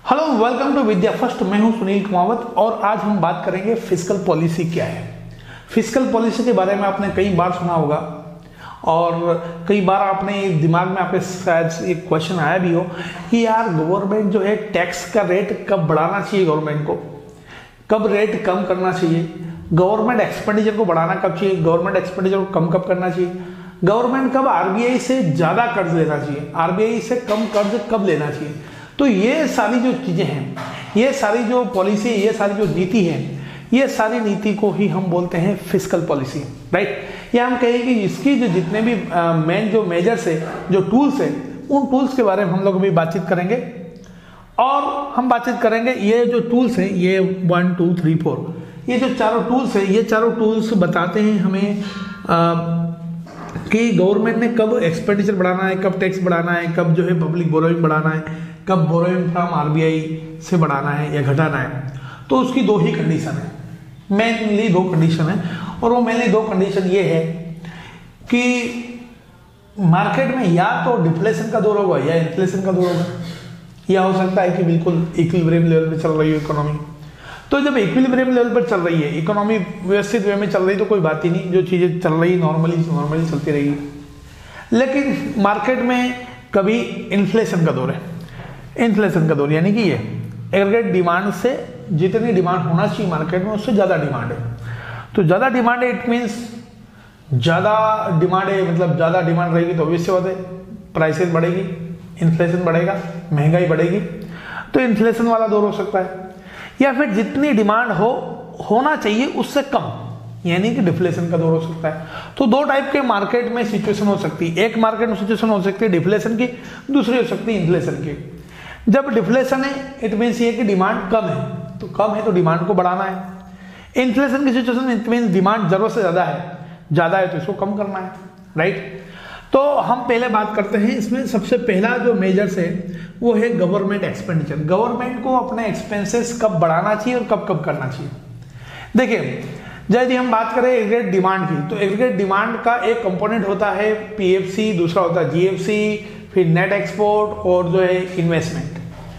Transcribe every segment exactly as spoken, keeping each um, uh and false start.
Hello welcome to Vidya first. मैं हूं सुनील कुमावत और आज हम बात करेंगे फिस्कल पॉलिसी क्या है। फिस्कल पॉलिसी के बारे में आपने कई बार सुना होगा और कई बार आपने दिमाग में आपके शायद एक क्वेश्चन आया भी हो कि यार गवर्नमेंट जो है टैक्स का रेट कब बढ़ाना चाहिए, गवर्नमेंट को कब रेट कम करना चाहिए, गवर्नमेंट एक्सपेंडिचर को बढ़ाना कब चाहिए, गवर्नमेंट एक्सपेंडिचर को कम कब करना चाहिए, गवर्नमेंट कब आरबीआई से ज्यादा कर्ज लेना चाहिए, आरबीआई से कम कर्ज कब लेना चाहिए। तो ये सारी जो चीजें हैं, ये सारी जो पॉलिसी, ये सारी जो नीति है, ये सारी नीति को ही हम बोलते हैं फिस्कल पॉलिसी, राइट। या हम कहें कि इसकी जो जितने भी मेन जो मेजर्स है, जो टूल्स है, उन टूल्स के बारे में हम लोग अभी बातचीत करेंगे। और हम बातचीत करेंगे ये जो टूल्स हैं, ये वन टू थ्री फोर, ये जो चारों टूल्स हैं, ये चारों टूल्स बताते हैं हमें आ, कि गवर्नमेंट ने कब एक्सपेंडिचर बढ़ाना है, कब टैक्स बढ़ाना है, कब जो है पब्लिक बोरोइंग बढ़ाना है, कब बोरोइंग फ्रॉम आरबीआई से बढ़ाना है या घटाना है। तो उसकी दो ही कंडीशन है, मेनली दो कंडीशन है। और वो मेनली दो कंडीशन ये है कि मार्केट में या तो डिफ्लेशन का दौर होगा या इन्फ्लेशन का दौर होगा, या हो सकता है कि बिल्कुल इक्विलिब्रियम लेवल पे चल रही हो इकोनॉमी। तो जब इक्विलिब्रियम लेवल पर चल रही है इकोनॉमी, व्यवस्थित वे में चल रही, तो कोई बात ही नहीं, जो चीजें चल रही नॉर्मली नॉर्मली चलती रहेगी। लेकिन मार्केट में कभी इन्फ्लेशन का दौर है, इन्फ्लेशन का दौर यानी कि ये एग्रीगेट डिमांड से जितनी डिमांड होना चाहिए मार्केट में उससे ज़्यादा डिमांड है। तो ज़्यादा डिमांड है, इट मीन्स ज़्यादा डिमांड है, मतलब ज़्यादा डिमांड रहेगी तो ऑब्वियस सी बात है प्राइसेस बढ़ेगी, इन्फ्लेशन बढ़ेगा, महंगाई बढ़ेगी। तो इन्फ्लेशन वाला दौर हो सकता है, या फिर जितनी डिमांड हो होना चाहिए उससे कम, यानी कि डिफ्लेशन का दौर हो सकता है। तो दो टाइप के मार्केट में सिचुएशन हो सकती है। एक मार्केट में सिचुएशन हो सकती है डिफ्लेशन की, दूसरी हो सकती है इन्फ्लेशन की। जब डिफ्लेशन है इट मीन्स ये कि डिमांड कम है, तो कम है तो डिमांड को बढ़ाना है। इन्फ्लेशन की सिचुएशन में इट मीन्स डिमांड जरूरत से ज्यादा है, ज्यादा है तो इसको कम करना है, राइट। तो हम पहले बात करते हैं, इसमें सबसे पहला जो मेजर्स है वो है गवर्नमेंट एक्सपेंडिचर। गवर्नमेंट को अपने एक्सपेंसेस कब बढ़ाना चाहिए और कब कब करना चाहिए। देखिए, यदि हम बात करें एग्रीगेट डिमांड की, तो एग्रीगेट डिमांड का एक कंपोनेंट होता है पीएफसी, दूसरा होता है जीएफसी, फिर नेट एक्सपोर्ट और जो है इन्वेस्टमेंट।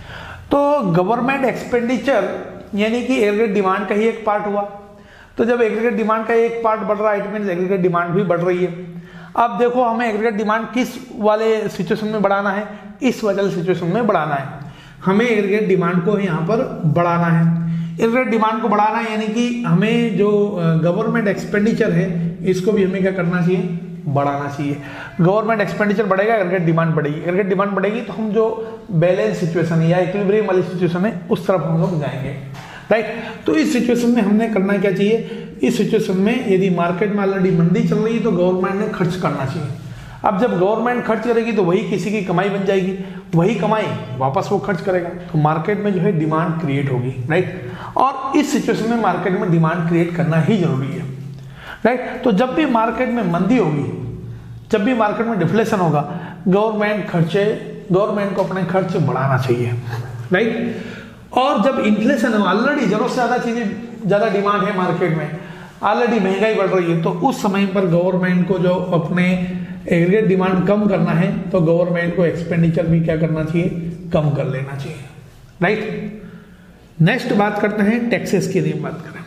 तो गवर्नमेंट एक्सपेंडिचर यानी कि एग्रीगेट डिमांड का ही एक पार्ट हुआ। तो जब एग्रीगेट डिमांड का एक पार्ट बढ़ रहा है, इट मींस एग्रीगेट डिमांड भी बढ़ रही है। अब देखो हमें एग्रीगेट डिमांड किस वाले सिचुएशन में बढ़ाना है, इस वाले सिचुएशन में बढ़ाना है। हमें एग्रीगेट डिमांड को यहाँ पर बढ़ाना है। एग्रीगेट डिमांड को बढ़ाना है यानी कि हमें जो गवर्नमेंट एक्सपेंडिचर है इसको भी हमें क्या करना चाहिए, बढ़ाना चाहिए। गवर्नमेंट एक्सपेंडिचर बढ़ेगा, एग्रीगेट डिमांड बढ़ेगी, एग्रीगेट डिमांड बढ़ेगी तो हम जो बैलेंस सिचुएशन है या इक्विलिब्रियम वाली सिचुएशन है उस तरफ हम लोग जाएंगे, राइट। तो इस सिचुएशन में हमने करना क्या चाहिए, इस सिचुएशन में यदि मार्केट में ऑलरेडी मंदी चल रही है तो गवर्नमेंट ने खर्च करना चाहिए। अब जब गवर्नमेंट खर्च करेगी तो वही किसी की कमाई बन जाएगी, वही कमाई वापस वो खर्च करेगा, तो मार्केट में जो है डिमांड क्रिएट होगी, राइट। और इस सिचुएशन में मार्केट में डिमांड क्रिएट करना ही जरूरी है, राइट। तो जब भी मार्केट में मंदी होगी, जब भी मार्केट में डिफ्लेशन होगा, गवर्नमेंट खर्चे गवर्नमेंट को अपने खर्च बढ़ाना चाहिए, राइट। और जब इन्फ्लेशन है, ऑलरेडी जरूरत से ज्यादा चीजें, ज्यादा डिमांड है मार्केट में, ऑलरेडी महंगाई बढ़ रही है, तो उस समय पर गवर्नमेंट को जो अपने एग्रीगेट डिमांड कम करना है तो गवर्नमेंट को एक्सपेंडिचर भी क्या करना चाहिए, कम कर लेना चाहिए, राइट। नेक्स्ट बात करते हैं टैक्सेस की। यदि बात करें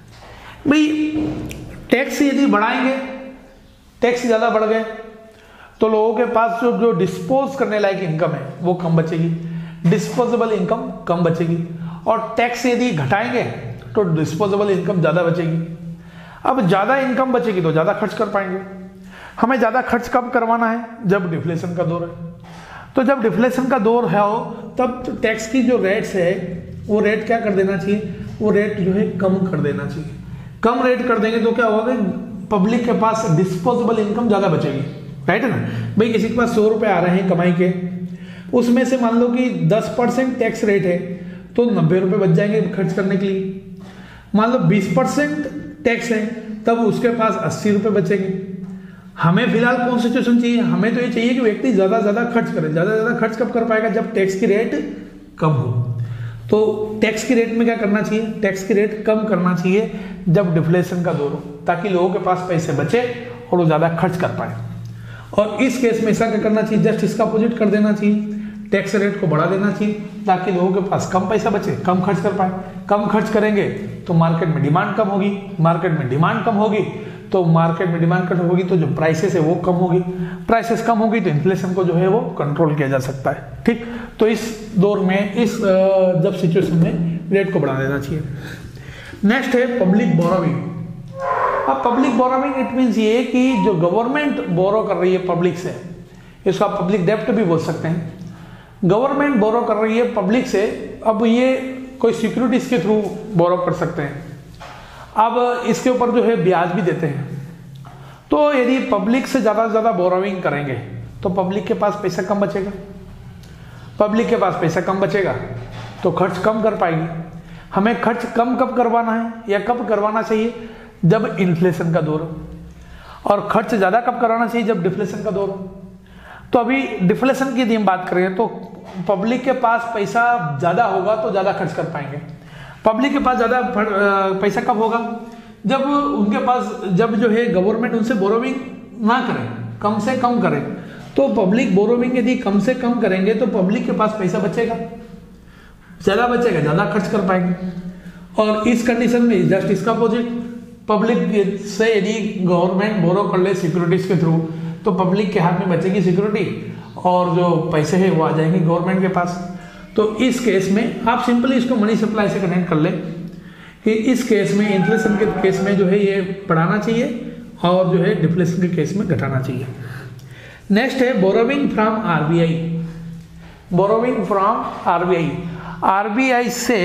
भाई, टैक्स यदि बढ़ाएंगे, टैक्स ज्यादा बढ़ गए तो लोगों के पास जो जो डिस्पोज करने लायक इनकम है वो कम बचेगी, डिस्पोजेबल इनकम कम बचेगी। और टैक्स यदि घटाएंगे तो डिस्पोजेबल इनकम ज्यादा बचेगी। अब ज्यादा इनकम बचेगी तो ज्यादा खर्च कर पाएंगे। हमें ज्यादा खर्च कब करवाना है, जब डिफ्लेशन का दौर है। तो जब डिफ्लेशन का दौर है हो तब तो टैक्स की जो रेट्स है वो रेट क्या कर देना चाहिए, वो रेट जो है कम कर देना चाहिए। कम रेट कर देंगे तो क्या होगा, पब्लिक के पास डिस्पोजेबल इनकम ज्यादा बचेगी, राइट है ना। भाई किसी के पास सौ रुपए आ रहे हैं कमाई के, उसमें से मान लो कि दस परसेंट टैक्स रेट है तो नब्बे रुपए बच जाएंगे खर्च करने के लिए। मान लो बीस परसेंट टैक्स है तब उसके पास अस्सी रुपए बचेंगे। हमें फिलहाल कौन सी सिचुएशन चाहिए, हमें तो ये चाहिए कि व्यक्ति ज्यादा ज्यादा खर्च करे। ज्यादा ज्यादा खर्च कब कर पाएगा, जब टैक्स की रेट कम हो। तो टैक्स की रेट में क्या करना चाहिए, टैक्स की रेट कम करना चाहिए जब डिफ्लेशन का दौर हो, ताकि लोगों के पास पैसे बचे और वो ज्यादा खर्च कर पाए। और इस केस में ऐसा क्या करना चाहिए, जस्ट इसका अपोजिट कर देना चाहिए। टैक्स रेट को बढ़ा देना चाहिए ताकि लोगों के पास कम पैसा बचे, कम खर्च कर पाए। कम खर्च करेंगे तो मार्केट में डिमांड कम होगी, मार्केट में डिमांड कम होगी तो मार्केट में डिमांड कम होगी तो जो प्राइसेस है वो कम होगी, प्राइसेस कम होगी तो इन्फ्लेशन को जो है वो कंट्रोल किया जा सकता है। ठीक, तो इस दौर में, इस जब सिचुएशन में रेट को बढ़ा देना चाहिए। नेक्स्ट है पब्लिक बोरोविंग। अब पब्लिक बोरोविंग इट मीन्स ये कि जो गवर्नमेंट बोरो कर रही है पब्लिक से, इसको आप पब्लिक डेप्ट भी बोल सकते हैं। गवर्नमेंट बोरो कर रही है पब्लिक से, अब ये कोई सिक्योरिटीज के थ्रू बोरो कर सकते हैं। अब इसके ऊपर जो है ब्याज भी देते हैं। तो यदि पब्लिक से ज़्यादा से ज़्यादा बोरोविंग करेंगे तो पब्लिक के पास पैसा कम बचेगा, पब्लिक के पास पैसा कम बचेगा तो खर्च कम कर पाएगी। हमें खर्च कम कब करवाना है या कब करवाना चाहिए? जब इन्फ्लेशन का दौर हो। और खर्च ज़्यादा कब कराना चाहिए? जब डिफ्लेशन का दौर हो। तो अभी डिफ्लेशन की यदि हम बात करें तो पब्लिक के पास पैसा ज़्यादा होगा तो ज़्यादा खर्च कर पाएंगे। पब्लिक के पास ज़्यादा पैसा कब होगा? जब उनके पास, जब जो है गवर्नमेंट उनसे बोरोविंग ना करे, कम से कम करे। तो पब्लिक बोरोविंग यदि कम से कम करेंगे तो पब्लिक के पास पैसा बचेगा, ज़्यादा बचेगा, ज़्यादा खर्च कर पाएंगे। और इस कंडीशन में जस्ट इसका अपोजिट, पब्लिक से यदि गवर्नमेंट बोरो कर ले सिक्योरिटीज के थ्रू तो पब्लिक के हाथ में बचेगी सिक्योरिटी और जो पैसे हैं वो आ जाएंगे गवर्नमेंट के पास। तो इस केस में आप सिंपली इसको मनी सप्लाई से कनेक्ट कर ले कि इस केस में, इन्फ्लेशन के केस में जो है ये बढ़ाना चाहिए और जो है डिफ्लेशन के केस में घटाना चाहिए। नेक्स्ट है borrowing from RBI. Borrowing from RBI, RBI से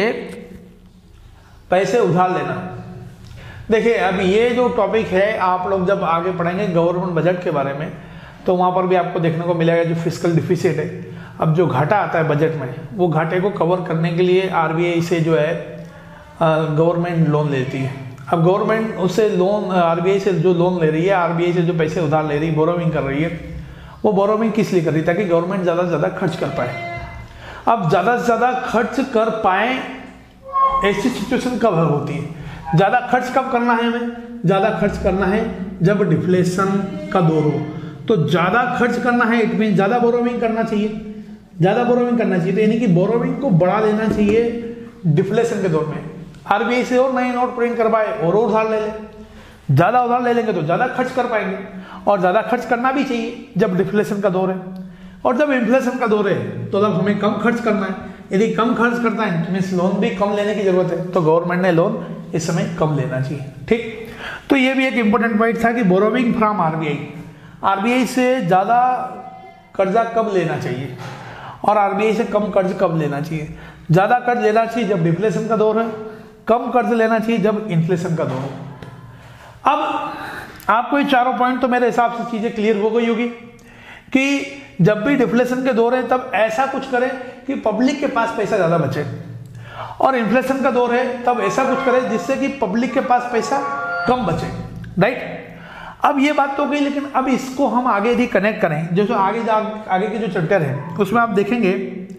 पैसे उधार लेना। देखिए अब ये जो टॉपिक है आप लोग जब आगे पढ़ेंगे गवर्नमेंट बजट के बारे में तो वहाँ पर भी आपको देखने को मिलेगा जो फिस्कल डिफिसिट है। अब जो घाटा आता है बजट में, वो घाटे को कवर करने के लिए आरबीआई से जो है गवर्नमेंट लोन लेती है। अब गवर्नमेंट उससे लोन, आरबीआई से जो लोन ले रही है, आरबीआई से जो पैसे उधार ले रही है, बोरोविंग कर रही है, वो बोरोविंग किस लिए कर रही है? ताकि गवर्नमेंट ज़्यादा से ज़्यादा खर्च कर पाए। अब ज़्यादा से ज़्यादा खर्च कर पाए ऐसी सिचुएशन कब होती है? ज़्यादा खर्च कब करना है हमें? ज़्यादा खर्च करना है जब डिफ्लेशन का दौर हो। तो ज़्यादा खर्च करना है इट मीन ज़्यादा बोरोविंग करना चाहिए, ज़्यादा बोरोविंग करना चाहिए। तो यानी कि बोरोविंग को बढ़ा देना चाहिए डिफ्लेशन के दौर में। आरबीआई से और नए नोट प्रिंट करवाए और उधार ले ले, ज़्यादा उधार ले लेंगे तो ज़्यादा खर्च कर पाएंगे और ज़्यादा खर्च करना भी चाहिए जब डिफ्लेशन का दौर है। और जब इन्फ्लेशन का दौर है तो तब हमें कम खर्च करना है। यदि कम खर्च करता है मीन्स लोन भी कम लेने की जरूरत है, तो गवर्नमेंट ने लोन इस समय कम लेना चाहिए। ठीक, तो ये भी एक इंपॉर्टेंट पॉइंट था कि बोरोविंग फ्रॉम आरबीआई, आरबीआई से ज़्यादा कर्जा कब लेना चाहिए और आरबीआई से कम कर्ज कब लेना चाहिए। ज़्यादा कर्ज लेना चाहिए जब डिफ्लेशन का दौर है, कम कर्ज लेना चाहिए जब इन्फ्लेशन का दौर हो। अब आपको ये चारों पॉइंट तो मेरे हिसाब से चीज़ें क्लियर हो गई होगी कि जब भी डिफ्लेशन के दौर है तब ऐसा कुछ करें कि पब्लिक के पास पैसा ज़्यादा बचे, और इन्फ्लेशन का दौर है तब ऐसा कुछ करें जिससे कि पब्लिक के पास पैसा कम बचे। राइट, अब ये बात तो गई, लेकिन अब इसको हम आगे यदि कनेक्ट करें, जो आगे जा आगे के जो चैप्टर है उसमें आप देखेंगे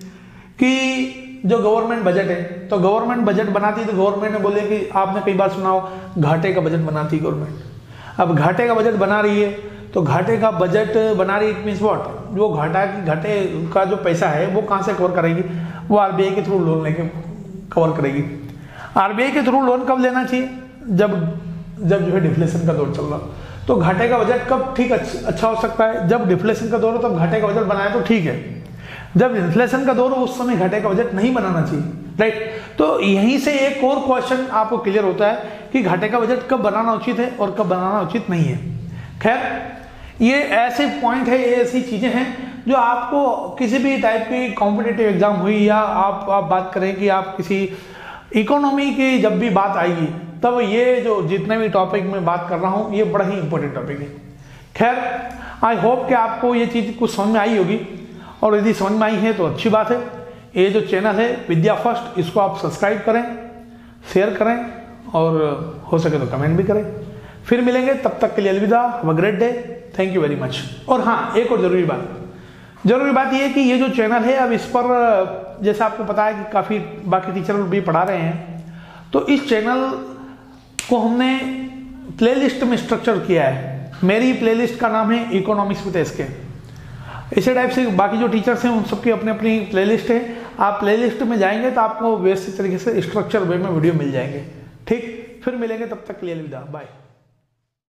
कि जो गवर्नमेंट बजट है, तो गवर्नमेंट बजट बनाती है तो गवर्नमेंट ने बोले कि आपने कई बार सुना हो घाटे का बजट बनाती है गवर्नमेंट। अब घाटे का बजट बना रही है तो घाटे का बजट बना रही इट मीन्स व्हाट, जो घाटा घाटे का जो पैसा है वो कहाँ से कवर करेगी? वो आरबीआई के थ्रू लोन लेके कवर करेगी। आरबीआई के थ्रू लोन कब लेना चाहिए? जब जब जो है डिफ्लेशन का दौर चल रहा। तो घाटे का बजट कब ठीक अच्छा हो सकता है? जब डिफ्लेशन का दौर हो तब घाटे का बजट बनाए तो ठीक है। जब इन्फ्लेशन का दौर हो उस समय घाटे का बजट नहीं बनाना चाहिए। राइट, तो यहीं से एक और क्वेश्चन आपको क्लियर होता है कि घाटे का बजट कब बनाना उचित है और कब बनाना उचित नहीं है। खैर, ये ऐसे पॉइंट है, ये ऐसी चीजें हैं जो आपको किसी भी टाइप की कॉम्पिटिटिव एग्जाम हुई या आप आप बात करें कि आप किसी इकोनॉमी की जब भी बात आएगी तब ये जो जितने भी टॉपिक में बात कर रहा हूँ ये बड़ा ही इंपॉर्टेंट टॉपिक है। खैर, आई होप कि आपको ये चीज़ कुछ समझ में आई होगी, और यदि समझ में आई है तो अच्छी बात है। ये जो चैनल है विद्या फर्स्ट, इसको आप सब्सक्राइब करें, शेयर करें और हो सके तो कमेंट भी करें। फिर मिलेंगे, तब तक के लिए अलविदा, have a great day, thank you very much. और हाँ, एक और ज़रूरी बात जरूरी बात यह है कि ये जो चैनल है अब इस पर जैसे आपको पता है कि काफ़ी बाकी टीचर भी पढ़ा रहे हैं, तो इस चैनल को हमने प्लेलिस्ट में स्ट्रक्चर किया है। मेरी प्लेलिस्ट का नाम है इकोनॉमिक्स विद एसके। इसी टाइप से बाकी जो टीचर्स हैं उन सबकी अपनी अपनी प्लेलिस्ट है, आप प्लेलिस्ट में जाएंगे तो आपको व्यवस्थित तरीके से स्ट्रक्चर वे में वीडियो मिल जाएंगे। ठीक, फिर मिलेंगे, तब तक के लिए अलविदा, बाय।